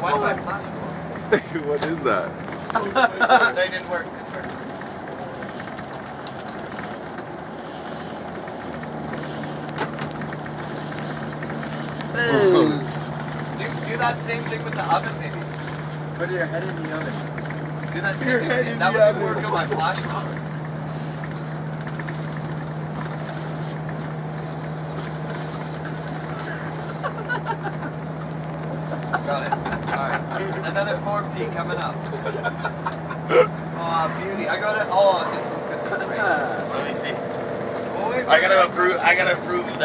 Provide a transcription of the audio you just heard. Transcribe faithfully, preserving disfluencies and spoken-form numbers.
Why did my flash go off? What is that? Say it didn't work. Didn't work. do, do that same thing with the oven, maybe. Put your head in the oven. Do that same Your thing. head in That the would oven. work on my flash power. Got it. Alright. Another four P coming up. Oh, beauty. I got it. Oh, this one's gonna be great. Ah. Let me see. Oh, wait, I gotta approve. I gotta approve that.